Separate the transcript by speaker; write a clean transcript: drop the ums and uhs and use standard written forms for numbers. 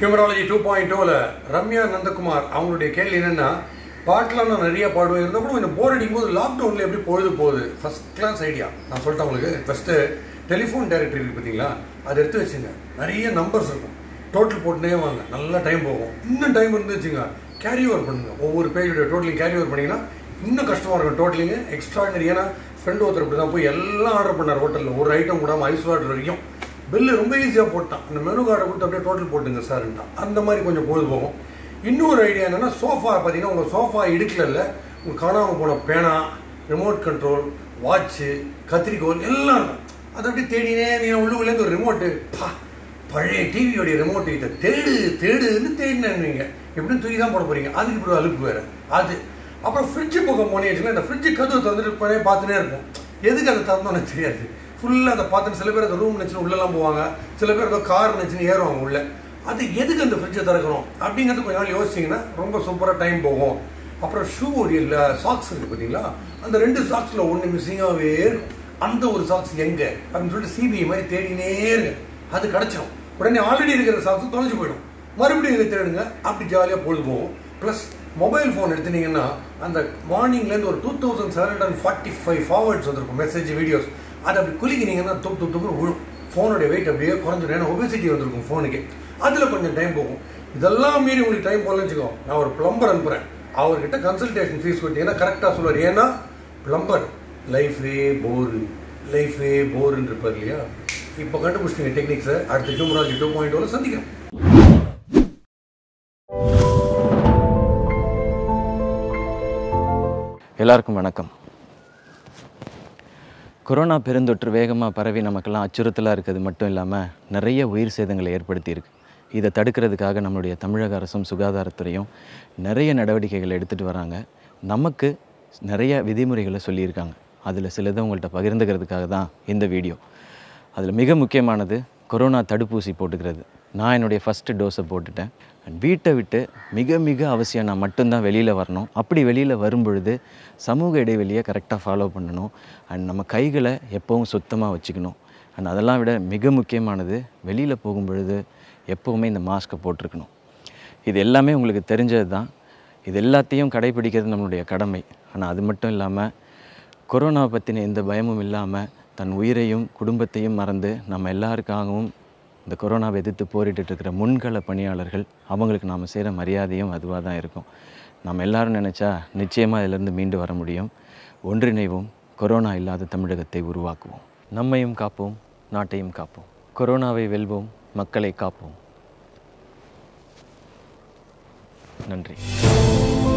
Speaker 1: Humourology 2.0 Ramya Nandakumar அவங்களுடைய கேள்வி என்னன்னா, பாட்டெலாம் நான் நிறைய பாடுவேன், இருந்தால் கூட கொஞ்சம் போர் அடிக்கும் போது லாக்டவுனில் எப்படி பொழுது போகுது. ஃபஸ்ட் கிளாஸ் ஐடியா நான் சொல்லிட்டேன் உங்களுக்கு. ஃபஸ்ட்டு டெலிஃபோன் டைரக்டரி இருக்குது பார்த்தீங்களா, அதை எடுத்து வச்சுங்க. நிறைய நம்பர்ஸ் இருக்கும், டோட்டல் போட்டுனே வாங்க, நல்லா டைம் போகும். இன்னும் டைம் இருந்து வச்சுங்க, கேரி ஓவர் பண்ணுங்கள். ஒவ்வொரு பேஜோட டோட்டலிங் கேரி ஓவர் பண்ணிங்கன்னா இன்னும் கஷ்டமாக இருக்கும். டோட்டலிங்க எக்ஸ்ட்ராடனரி. ஏன்னா ஃப்ரெண்டு ஒருத்தர் இப்படி தான் போய் எல்லாம் ஆர்டர் பண்ணார் ஹோட்டலில், ஒரு ஐட்டம் கூடாமல் ஐஸ் வாட்டர் வரைக்கும். பில்லு ரொம்ப ஈஸியாக போட்டான். அந்த மெனு கார்டை கொடுத்து அப்படியே டோட்டல் போட்டுங்க சார்ன்ட்டான். அந்த மாதிரி கொஞ்சம் பொழுது போகும். இன்னொரு ஐடியா என்னென்னா, சோஃபா பார்த்தீங்கன்னா உங்கள் சோஃபா இடுக்கல உங்கள் காணாமல் போன பேனா, ரிமோட் கண்ட்ரோல், வாட்ச்சு, கத்திரிக்கோல் எல்லாம் இருக்கும். அதை அப்படி தேடினே நீங்கள் உள்ளுக்குள்ளேருந்து ஒரு ரிமோட்டு, பழைய டிவியோடைய ரிமோட்டு கிட்ட தேடுன்னு தேடினேன்னுவீங்க. எப்படின்னு தூக்கி தான் போட போகிறீங்க. அதுக்கு இப்படி அலுப்பு வேறு அது. அப்புறம் ஃப்ரிட்ஜு பக்கம் போனே வச்சுன்னா, இந்த ஃப்ரிட்ஜு கதவை திறந்துட்டு பார்த்துனே இருக்கும். எதுக்கு அதை திறந்தோன்னு தெரியாது. ஃபுல்லாக அதை பார்த்துட்டு சில பேர் அந்த ரூம் நினச்சின்னு உள்ளெல்லாம் போவாங்க, சில பேர் ஏதோ கார் நினச்சின்னு ஏறுவாங்க உள்ளே. அது எதுக்கு அந்த ஃப்ரிட்ஜை திறக்கிறோம் அப்படிங்கிறது கொஞ்ச நாள் யோசிச்சிங்கன்னா ரொம்ப சூப்பராக டைம் போகும். அப்புறம் ஷூ உடைய சாக்ஸ் இருக்குது பார்த்தீங்களா, அந்த 2 சாக்ஸில் ஒன்று மிஸ்ஸிங்காகவே இருக்கும். அந்த ஒரு சாக்ஸ் எங்கே அப்படின்னு சொல்லிட்டு சிபிஐ மாதிரி தேடினே இருங்க, அது கிடச்சிடும். உடனே ஆல்ரெடி இருக்கிற சாக்ஸ் தொலைஞ்சு போயிடும், மறுபடியும் இதை தேடுங்க. அப்படி ஜாலியாக பொழுது போகும். ப்ளஸ் மொபைல் ஃபோன் எடுத்துனீங்கன்னா, அந்த மார்னிங்லேருந்து ஒரு 2745 ஃபார்வர்ட்ஸ் வந்துருக்கும், மெசேஜ், வீடியோஸ். அதை அப்படி குளிக்கினீங்கன்னா துப்புன்னு விழும். ஃபோனுடைய வெயிட் அப்படியே குறைஞ்சிடும். ஏன்னா ஒபேசிட்டி வந்துருக்கும் ஃபோனுக்கு. அதில் கொஞ்சம் டைம் போகும். இதெல்லாம் மீறி உங்களுக்கு டைம் போகலன்னு வச்சுக்கோ, நான் ஒரு பிளம்பர் அனுப்புகிறேன், அவர்கிட்ட கன்சல்டேஷன் ஃபீஸ் கொடுத்தீங்கன்னா கரெக்டாக சொல்லுவார். ஏன்னா பிளம்பர் லைஃபே போருன்னு இருப்பார் இல்லையா. இப்போ கண்டுபிடிச்சிங்க டெக்னிக்ஸை. அடுத்த ஹியூமராலஜி 2.0 சந்திக்கிறோம்.
Speaker 2: எல்லாருக்கும் வணக்கம். கொரோனா பெருந்தொற்று வேகமாக பரவி நமக்கெல்லாம் அச்சுறுத்தலாக இருக்கிறது மட்டும் இல்லாமல் நிறைய உயிர் சேதங்களை ஏற்படுத்தியிருக்கு. இதை தடுக்கிறதுக்காக நம்மளுடைய தமிழக அரசும் சுகாதாரத்துறையும் நிறைய நடவடிக்கைகளை எடுத்துகிட்டு வராங்க. நமக்கு நிறைய விதிமுறைகளை சொல்லியிருக்காங்க. அதில் சிலதை உங்கள்கிட்ட பகிர்ந்துக்கிறதுக்காக தான் இந்த வீடியோ. அதில் மிக முக்கியமானது கொரோனா தடுப்பூசி போட்டுக்கிறது. நான் என்னுடைய ஃபஸ்ட்டு டோஸை போட்டுட்டேன். வீட்டை விட்டு மிக அவசியம் நான் மட்டும்தான் வெளியில் வரணும். அப்படி வெளியில் வரும்பொழுது சமூக இடைவெளியை கரெக்டாக ஃபாலோ பண்ணணும். அண்ட் நம்ம கைகளை எப்போவும் சுத்தமாக வச்சுக்கணும். அண்ட் அதெல்லாம் விட மிக முக்கியமானது, வெளியில் போகும்பொழுது எப்போவுமே இந்த மாஸ்க்கை போட்டிருக்கணும். இது எல்லாமே உங்களுக்கு தெரிஞ்சது தான். இது எல்லாத்தையும் கடைபிடிக்கிறது நம்மளுடைய கடமை. ஆனால் அது மட்டும் இல்லாமல் கொரோனா பற்றின எந்த பயமும் இல்லாமல் தன் உயிரையும் குடும்பத்தையும் மறந்து நம்ம எல்லாருக்காகவும் இந்த கொரோனாவை எதிர்த்து போரிட்டுருக்கிற முன்கள பணியாளர்கள், அவங்களுக்கு நாம் செய்கிற மரியாதையும் அதுவாக தான் இருக்கும். நம்ம எல்லோரும் நினச்சா நிச்சயமாக இதிலேருந்து மீண்டு வர முடியும். ஒன்றிணைவோம், கொரோனா இல்லாத தமிழகத்தை உருவாக்குவோம். நம்மையும் காப்போம், நாட்டையும் காப்போம். கொரோனாவை வெல்வோம், மக்களை காப்போம். நன்றி.